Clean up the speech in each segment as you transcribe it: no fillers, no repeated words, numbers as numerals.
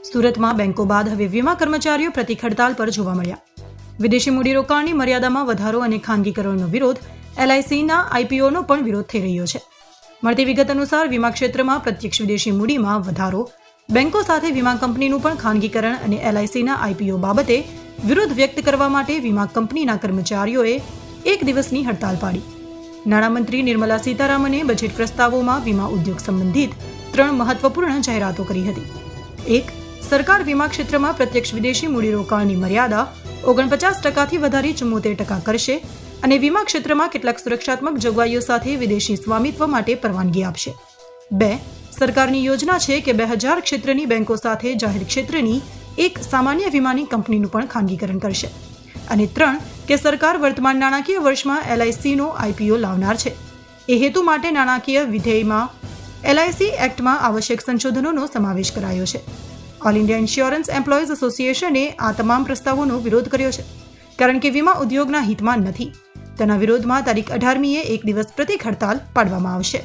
સુરતમાં બેંકો બાદ હવે વીમા કર્મચારીઓ પ્રતિક હડતાલ પર જોવા મળ્યા. વિદેશી મૂડીરોકાણની મર્યાદામાં વધારો અને ખાનગીકરણનો વિરોધ, LICના IPOનો પણ વિરોધ થઈ રહ્યો છે. મળતી વિગત અનુસાર વીમા ક્ષેત્રમાં પ્રત્યક્ષ વિદેશી મૂડીમાં વધારો, બેંકો સાથે વીમા કંપનીનું પણ ખાનગીકરણ અને LICના IPO બાબતે વિરોધ વ્યક્ત કરવા માટે વીમા કંપનીના કર્મચારીઓએ એક દિવસની હડતાલ પાડી. નાણામંત્રી નિર્મલા સીતારામને બજેટ પ્રસ્તાવોમાં વીમા ઉદ્યોગ સંબંધિત 3 મહત્વપૂર્ણ જાહેરાતો કરી હતી. 1. સરકાર વીમા ક્ષેત્રમાં પ્રત્યક્ષ વિદેશી મૂડીરોકાણની મર્યાદા 49%થી વધારી 74% કરશે અને વીમા ક્ષેત્રમાં કેટલાક સુરક્ષાત્મક જોગવાઈઓ સાથે વિદેશી સ્વામિત્વ માટે પરવાનગી આપશે. 2. સરકારની યોજના છે કે 2000 ક્ષેત્રની બેંકો સાથે જાહેર ક્ષેત્રની એક સામાન્ય વીમાની કંપનીનું પણ ખાનગીકરણ કરશે. અને 3. કે સરકાર વર્તમાન નાણાકીય વર્ષમાં LICનો IPO લાવનાર છે. એ હેતુ માટે નાણાકીય વિધેયમાં LIC એક્ટમાં આવશ્યક સંશોધનોનો સમાવેશ કરાયો છે. ઓલ ઇન્ડિયા ઇન્સ્યોરન્સ એમ્પ્લોઈઝ એસોસિએશને આ તમામ પ્રસ્તાવોનો વિરોધ કર્યો છે, કારણ કે વીમા ઉદ્યોગના હિતમાં નથી. તેના વિરોધમાં તારીખ 18મીએ એક દિવસ પ્રતિક હડતાલ પાડવામાં આવશે.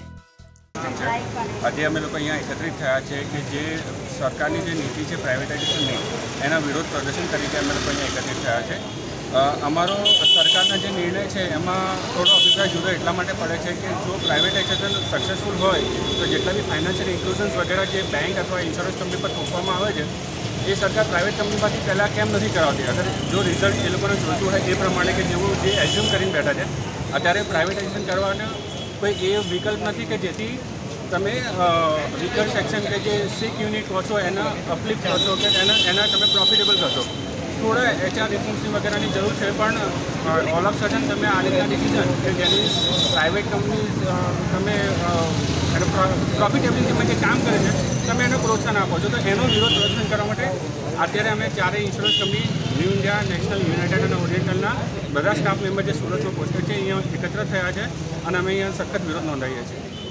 આજે અમે લોકો અહીંયા એકત્રિત થયા છે કે જે સરકારની જે નીતિ છે પ્રાઇવેટાઇઝેશનની, એના વિરોધ પ્રદર્શન તરીકે અમે લોકો અહીંયા એકત્રિત થયા છે. અમારો સરકારના જે નિર્ણય છે એમાં થોડો અભિપ્રાય જુદો એટલા માટે પડે છે કે જો પ્રાઇવેટાઇઝેશન સક્સેસફુલ હોય તો જેટલા બી ફાઇનાન્શિયલ ઇન્ક્લુઝન્સ વગેરે જે બેંક અથવા ઇન્સ્યોરન્સ કંપની પર થોપવામાં આવે છે એ સરકાર પ્રાઇવેટ કંપનીમાંથી પહેલાં કેમ નથી કરાવતી? અગર જો રિઝલ્ટ એ લોકોને જોઈતું હોય એ પ્રમાણે કે જેવું જે એઝ્યુમ કરીને બેઠા છે, અત્યારે પ્રાઇવેટાઇઝેશન કરવાનો કોઈ એ વિકલ્પ નથી કે જેથી તમે વીકર સેક્શન કે જે સિક યુનિટ કહો છો એના અપલિફ્ટ કરશો કે એના તમે પ્રોફિટેબલ કરશો. થોડા HR રિફોર્મ્સની વગેરેની જરૂર છે, પણ ઓલ ઓફ સડન તમે આ રીતના ડિસિઝન કે જેની પ્રાઇવેટ કંપની તમે એનો પ્રોફિટેબિલિટીમાં જે કામ કરે છે તમે એને પ્રોત્સાહન આપો છો, તો એનો વિરોધ પ્રદર્શન કરવા માટે અત્યારે અમે ચારેય insurance company new India, national, united અને ઓરિએન્ટલના બધા સ્ટાફ મેમ્બર જે સુરતમાં પોસ્ટેડ છે અહીંયા એકત્ર થયા છે અને અમે અહીંયા સખત વિરોધ નોંધાવીએ છીએ.